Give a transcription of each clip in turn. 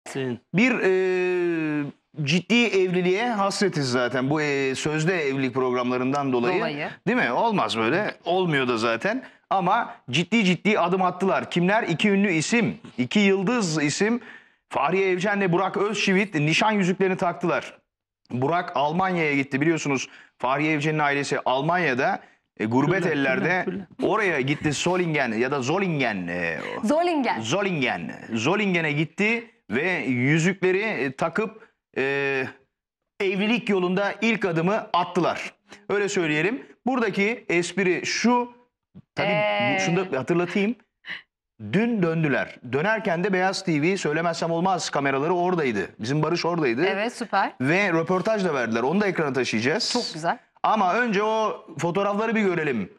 Bir ciddi evliliğe hasretiz zaten bu sözde evlilik programlarından dolayı. Değil mi? Olmaz böyle. Olmuyor da zaten. Ama ciddi adım attılar. Kimler? İki ünlü isim, iki yıldız isim. Fahriye Evcen ile Burak Özçivit nişan yüzüklerini taktılar. Burak Almanya'ya gitti biliyorsunuz. Fahriye Evcen'in ailesi Almanya'da. Gurbet ellerde oraya gitti. Solingen ya da Zollingen. Zollingen'e gitti ve yüzükleri takıp evlilik yolunda ilk adımı attılar. Öyle söyleyelim. Buradaki espri şu. Tabii şunu da hatırlatayım. Dün döndüler. Dönerken de Beyaz TV söylemezsem olmaz kameraları oradaydı. Bizim Barış oradaydı. Evet, süper. Ve röportaj da verdiler. Onu da ekrana taşıyacağız. Çok güzel. Ama önce o fotoğrafları bir görelim.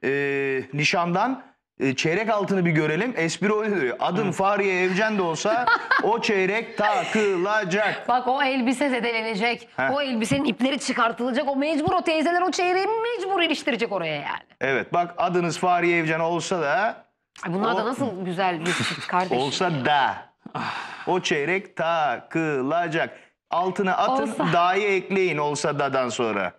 Nişandan çeyrek altını bir görelim. Espri öyle diyor. Adım Fahriye Evcen de olsa o çeyrek takılacak. Bak o elbise zedelenecek. O elbisenin ipleri çıkartılacak. O mecbur, o teyzeler o çeyreği mecbur iliştirecek oraya yani. Evet bak adınız Fahriye Evcen olsa da. Ay bunlar da nasıl güzel bir çift kardeşim. Olsa da o çeyrek takılacak. Altına atın Olsa. da'yı ekleyin olsa da'dan sonra.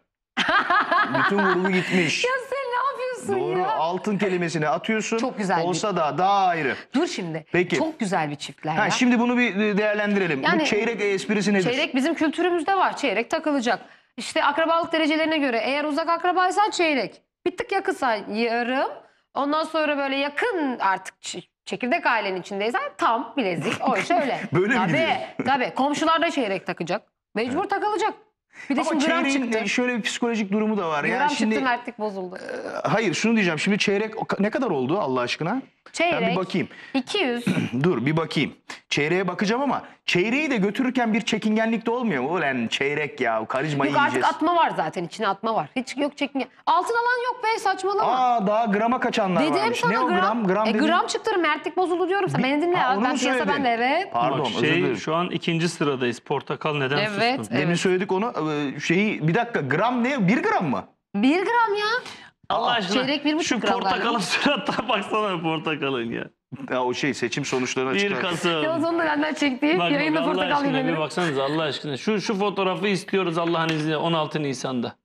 Bütün vurgu gitmiş. Ya sen ne yapıyorsun Doğru. ya? Altın kelimesini atıyorsun. Çok güzel olsa da daha ayrı. Dur şimdi. Peki. Çok güzel bir çiftler ya. Şimdi bunu bir değerlendirelim. Yani, bu çeyrek esprisi nedir? Çeyrek bizim kültürümüzde var. Çeyrek takılacak. İşte akrabalık derecelerine göre eğer uzak akrabaysan çeyrek. Bir tık yakınsa yarım. Ondan sonra böyle yakın artık çekirdek ailenin içindeysen tam bilezik. O şöyle. Böyle mi gidiyor? Tabii. Komşular da çeyrek takacak. Mecbur takılacak. Bir de Ama şimdi gram çeyreğin çıktı. şöyle bir psikolojik durumu da var. Gram Yani şimdi, çıktı, mertlik bozuldu. hayır şunu diyeceğim. Şimdi çeyrek ne kadar oldu Allah aşkına? Çeyrek Ben bir bakayım. 200. Dur bir bakayım. Çeyreğe bakacağım ama çeyreği de götürürken bir çekingenlik de olmuyor mu? Ulan çeyrek ya karizma Yok yiyeceğiz. artık atma var zaten, içine atma var. Hiç yok çekinge. Altın alan yok be, saçmalama. Daha grama kaçanlar Dedim varmış. sana Ne o gram? Gram dedin. gram çıktı, mertlik bozuldu diyorum sana. Beni dinle ya. onu Ben mu piyasa söyledin? ben de evet. Pardon Bak, özür dilerim. şu an 2. sıradayız. Portakal neden Evet, suskun? Demin söyledik onu. Bir dakika gram ne? 1 gram mı? 1 gram ya. Allah aşkına çeyrek 1,5 şu gram portakalın galiba. suratına baksana portakalın ya. Ya o seçim sonuçlarına 1 çıkar. Kasım. Ya sonunda benden çektiği Bak, yayında Allah portakal aşkına bir yemeleri. baksanıza Allah aşkına. Şu fotoğrafı istiyoruz Allah'ın izniyle 16 Nisan'da.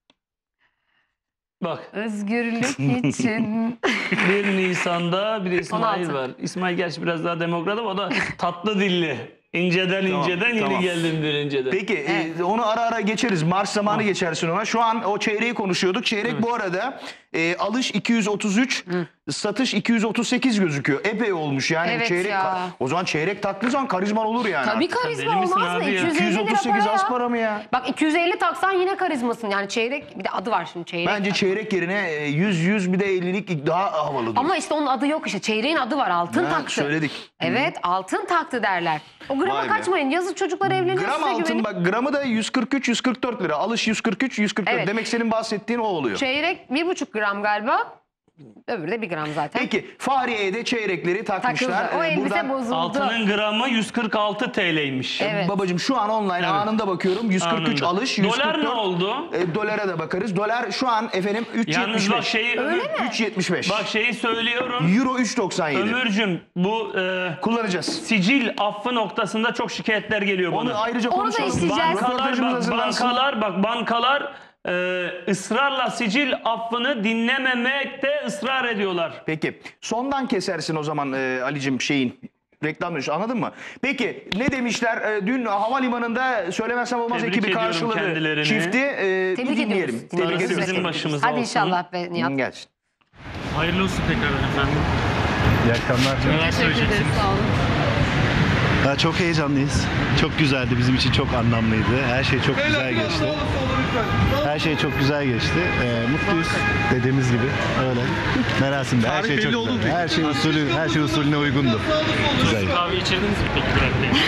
Bak. Özgürlük için. 1 Nisan'da bir de İsmail 16. var. İsmail gerçi biraz daha demokrat ama o da tatlı dilli. İnceden yeni tamam. geldim bir inceden. Peki onu ara ara geçeriz. Mars zamanı geçersin ona. Şu an o çeyreği konuşuyorduk. Çeyrek bu arada alış 233, satış 238 gözüküyor. Epey olmuş yani. Evet Çeyrek, ya. o zaman çeyrek taktığı zaman karizman olur yani. Tabii artık. deli karizma misin olmaz mı? abi ya? 250 lira 238 para az ya. para mı ya? Bak 250 taksan yine karizmasın. Yani çeyrek, bir de adı var şimdi çeyrek. Bence çeyrek yerine 100 bir de 50'lik daha havalı durur. Ama işte onun adı yok işte. Çeyreğin adı var. Altın taktı. Söyledik. Evet, altın taktı derler. O grama Vay be. kaçmayın. Yazık çocuklar evleniyor, Gram size altın güvenip. bak gramı da 143-144 lira. Alış 143-144. Evet. Demek senin bahsettiğin o oluyor. Çeyrek 1,5 gram galiba. Öbürü de 1 gram zaten. Peki Fahriye'ye de çeyrekleri takmışlar. Takıldı. O elbise Buradan bozuldu. Altının gramı 146 TL'ymiş. Evet. babacığım şu an online anında bakıyorum. 143 Anında. alış, 144. Dolar ne oldu? Dolara da bakarız. Dolar şu an efendim Yalnız bak 3.75. 3.75. Bak şeyi söylüyorum. Euro 3.97. Ömürcüm bu Kullanacağız. sicil affı noktasında çok şikayetler geliyor bana. Onu ayrıca Onu da konuşalım. isteyeceğiz. Bankalar ısrarla sicil affını dinlememekte ısrar ediyorlar. Peki sondan kesersin o zaman Ali'cim şeyin. Reklam dönüşü anladın mı? Peki ne demişler? Dün havalimanında söylemezsem olmaz Tebrik ekibi ediyorum karşıladı. kendilerini. Çifti Tebrik dinleyelim. ediyoruz. Tebrik Darısı ediyoruz. bizim başımıza Hadi olsun. inşallah be Nihat. Gelsin. Hayırlı olsun tekrardan efendim. İyi akşamlar. Neler söyleyeceksiniz? Sağ olun. Çok heyecanlıyız. Çok güzeldi. Bizim için çok anlamlıydı. Her şey çok güzel geçti. Her şey çok güzel geçti. Mutluyuz dediğimiz gibi. Öyle. Merasimde her şey çok güzel. Her şey usulüne uygundu. Güzel. Kahve içirdiniz mi peki Bülent Bey?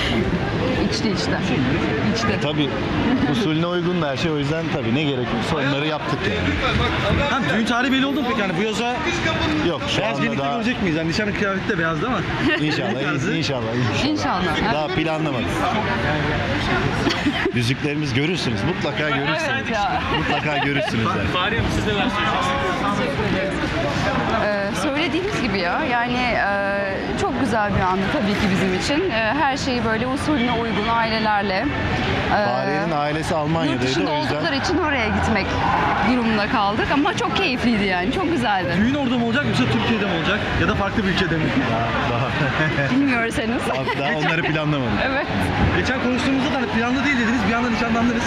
İçti. Tabii usulüne uygundu her şey. O yüzden tabii ne gerekiyorsa onları yaptık yani. Düğün tarihi belli oldu mu peki? Yani bu yaza Yok şu beyaz anda gelinlikle daha görecek miyiz? Yani nişanın kıyafeti de beyazdı ama. İnşallah. Daha planlamadık. Yüzüklerimiz görürsünüz. Mutlaka görürsünüz. Mutlaka görürsünüz. Yani. Fahriye Hanım siz neler söyleyeceksiniz? Söylediğimiz gibi ya yani çok güzel güzel bir andı tabii ki bizim için. Her şeyi böyle usulüne uygun ailelerle. Fahriye'nin ailesi Yurt Almanya'daydı, dışında o yüzden oldukları için oraya gitmek durumunda kaldık ama çok keyifliydi yani, çok güzeldi. Düğün orada mı olacak yoksa Türkiye'de mi olacak? Ya da farklı bir ülkede mi? Bilmiyoruz henüz. daha onları planlamadık. Evet. Geçen konuştuğumuzda da hani planlı değil dediniz, bir anda nişanlandınız.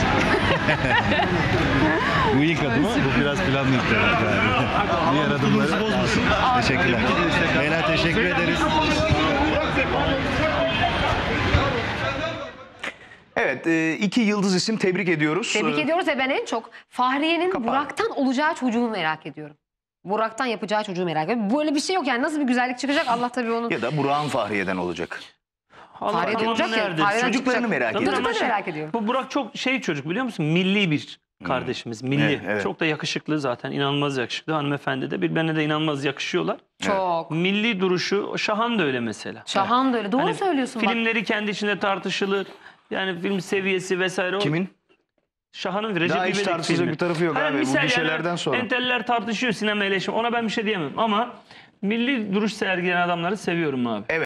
Bu ilk adımı, bu biraz planlı ilk adım yani. Diğer adımları... mutluluğunuzu bozmasın. Teşekkürler. Beyler teşekkür ederiz. Evet, 2 yıldız isim tebrik ediyoruz. Tebrik ediyoruz ve ben en çok Fahriye'nin Kapat. Burak'tan olacağı çocuğu merak ediyorum. Burak'tan yapacağı çocuğu merak ediyorum. Böyle bir şey yok yani, nasıl bir güzellik çıkacak Allah tabii onu. Ya da Burak'ın Fahriye'den olacak. Fahriye'den tamam, olacak ya. nerede? Fahriye'den Çocuklarını çıkacak. merak Tabii ediyorum. ama Çocuklarını merak ediyorum. Bu Burak çok çocuk biliyor musun? Milli bir kardeşimiz. Milli. Evet, evet. Çok da yakışıklı zaten. İnanılmaz yakışıklı. Hanımefendi de birbirine de inanılmaz yakışıyorlar. Çok. Milli duruşu, Şahan da öyle mesela. Şahan da öyle. Doğru Hani söylüyorsun bak. Filmleri kendi içinde tartışılır. Yani film seviyesi vesaire. Kimin? Şahan'ın Recep Daha hiç İvedik tartışılacak filmi. bir tarafı yok Hani abi, bu misal gişelerden sonra. Enteller tartışıyor sinema eleştirme. Ona ben bir şey diyemem ama milli duruş sergileyen adamları seviyorum abi.